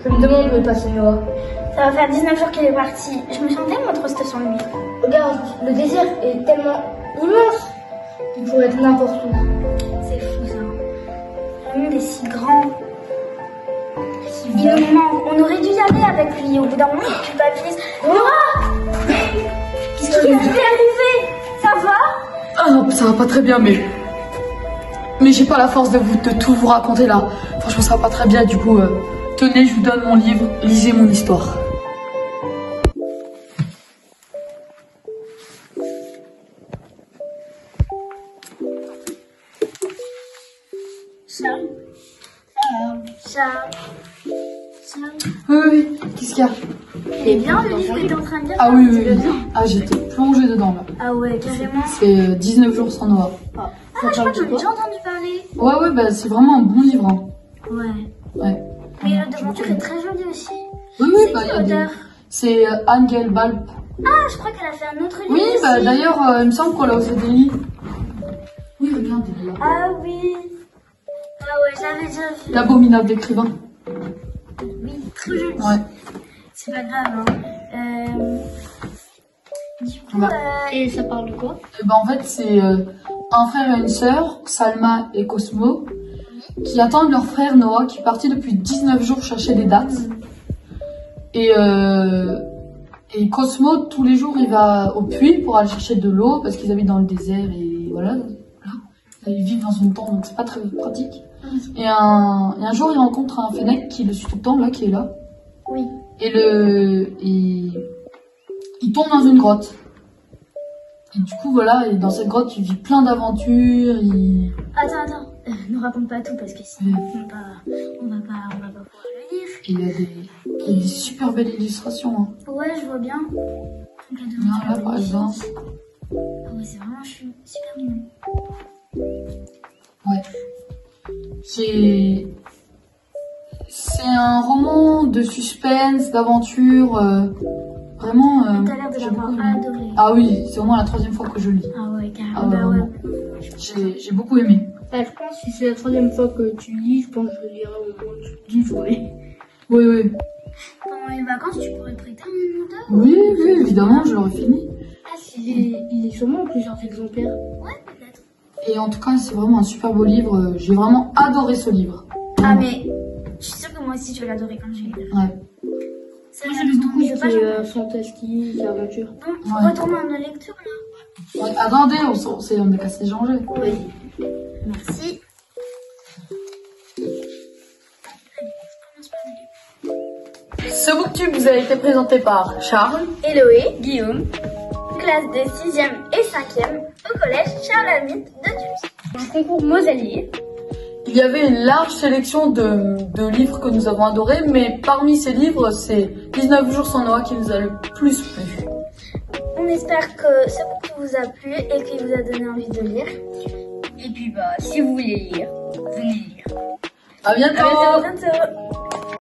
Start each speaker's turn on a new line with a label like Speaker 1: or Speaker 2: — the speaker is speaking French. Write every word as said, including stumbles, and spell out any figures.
Speaker 1: Je me demande où est passé Noah.
Speaker 2: Ça va faire dix-neuf jours qu'il est parti. Je me sens tellement triste sans lui.
Speaker 1: Regarde, le désert est tellement immense. Il pourrait être n'importe où.
Speaker 2: C'est fou ça. Le monde est si grand. Il nous manque. On aurait dû y aller avec lui. Au bout d'un moment, il culpabilise. Noah! Qu'est-ce qui lui est arrivé? Ça va?
Speaker 3: Ah non, ça va pas très bien, mais... Mais j'ai pas la force de, vous, de tout vous raconter là. Franchement, ça va pas très bien, du coup... Euh... Tenez, je vous donne mon livre. Lisez mon histoire.
Speaker 2: Charles. Charles. Charles.
Speaker 3: Oui, oui, qu'est-ce qu'il y a?
Speaker 2: Il est bien le livre que t'es en train de lire?
Speaker 3: Ah oui, oui, oui. Ah, j'étais plongée dedans là.
Speaker 2: Ah ouais, carrément.
Speaker 3: C'est dix-neuf jours sans Noah.
Speaker 2: Ah, ah je crois que j'en ai déjà entendu parler.
Speaker 3: Ouais, ouais, bah c'est vraiment un bon livre. Hein.
Speaker 2: Ouais.
Speaker 3: Ouais.
Speaker 2: Mais la devanture est très jolie aussi.
Speaker 3: Oui, oui,
Speaker 2: c'est
Speaker 3: bah
Speaker 2: qui
Speaker 3: il y a des...
Speaker 2: l'auteur?
Speaker 3: C'est euh, Angel Balp.
Speaker 2: Ah, je crois qu'elle a fait un autre livre.
Speaker 3: Oui, bah
Speaker 2: aussi.
Speaker 3: d'ailleurs, euh, il me semble qu'on l'a aussi des livres. Oui, regarde, elle est là.
Speaker 2: Ah oui. Ah ouais, je l'avais déjà vu.
Speaker 3: L'abominable écrivain.
Speaker 2: Oui, très joli.
Speaker 3: Ouais.
Speaker 2: C'est pas grave, hein. Euh... Du coup,
Speaker 3: Ouais.
Speaker 2: euh...
Speaker 1: Et ça parle de quoi?
Speaker 3: Et ben en fait, c'est euh, un frère et une sœur, Salma et Cosmo, qui attendent leur frère Noah, qui est parti depuis dix-neuf jours chercher des dates. Et, euh, et Cosmo, tous les jours, il va au puits pour aller chercher de l'eau, parce qu'ils habitent dans le désert et voilà. Là, ils vivent dans une tente, donc c'est pas très pratique. Et un, et un jour, il rencontre un Fennec qui le suit tout le temps, là, qui est là.
Speaker 2: Oui.
Speaker 3: Et le, il, il tombe dans une grotte. Et du coup, voilà, et dans cette grotte, il vit plein d'aventures. Il...
Speaker 2: Attends, attends. Euh, ne raconte pas tout parce que sinon on va pas, on va pas, on va pas pouvoir le lire.
Speaker 3: Et il y a des, il y a des super belles illustrations. Hein.
Speaker 2: Ouais, je vois bien. Donc, la
Speaker 3: Là, là, par
Speaker 2: magnifique.
Speaker 3: exemple.
Speaker 2: Ah ouais, c'est vraiment chou- super mignon.
Speaker 3: Ouais. C'est, c'est un roman de suspense, d'aventure. Euh, vraiment. Euh,
Speaker 2: T'as l'air de
Speaker 3: j'ai
Speaker 2: l'avoir
Speaker 3: beaucoup aimé.
Speaker 2: adoré.
Speaker 3: Ah oui, c'est au moins la troisième fois que je lis.
Speaker 2: Ah ouais, carrément.
Speaker 3: Ah,
Speaker 2: bah
Speaker 3: vraiment.
Speaker 2: ouais.
Speaker 3: J'ai, j'ai beaucoup aimé.
Speaker 1: Ah, je pense que si c'est la troisième fois que tu lis, je pense que je le lirai au moins d'une journée.
Speaker 3: Oui, oui.
Speaker 2: Pendant les vacances, tu pourrais prêter un auteur?
Speaker 3: Oui, oui, évidemment, je l'aurais fini.
Speaker 2: Ah, si.
Speaker 1: Il est, il est sûrement en plusieurs exemplaires.
Speaker 2: Ouais, peut-être.
Speaker 3: Et en tout cas, c'est vraiment un super beau livre. J'ai vraiment adoré ce livre.
Speaker 2: Ah, mais je suis sûre que moi aussi, je vais l'adorer quand je vais le lire.
Speaker 3: Ouais.
Speaker 2: Ça,
Speaker 1: Moi,
Speaker 2: ça
Speaker 1: j'aime
Speaker 2: me
Speaker 1: beaucoup
Speaker 2: tombe,
Speaker 1: ce
Speaker 2: je sais pas,
Speaker 1: qui est
Speaker 2: j'en-
Speaker 1: euh, fantastique, aventure.
Speaker 2: Bon, faut
Speaker 3: Ouais.
Speaker 2: retourner à nos lectures là.
Speaker 3: Ouais, attendez, on, s'en- c'est- on est cassé Jean-Jacques.
Speaker 2: Oui. Merci.
Speaker 3: Ce booktube vous a été présenté par Charles.
Speaker 2: Héloé, Guillaume, classe de sixième et cinquième au collège Charles-Lamite de Tulle. Un concours Moselier.
Speaker 3: Il y avait une large sélection de, de livres que nous avons adorés, mais parmi ces livres, c'est dix-neuf jours sans Noah qui nous a le plus plu.
Speaker 2: On espère que ce bouquin vous a plu et qu'il vous a donné envie de lire.
Speaker 1: Et puis, bah, si vous voulez lire, venez lire.
Speaker 3: À bientôt!
Speaker 2: À bientôt.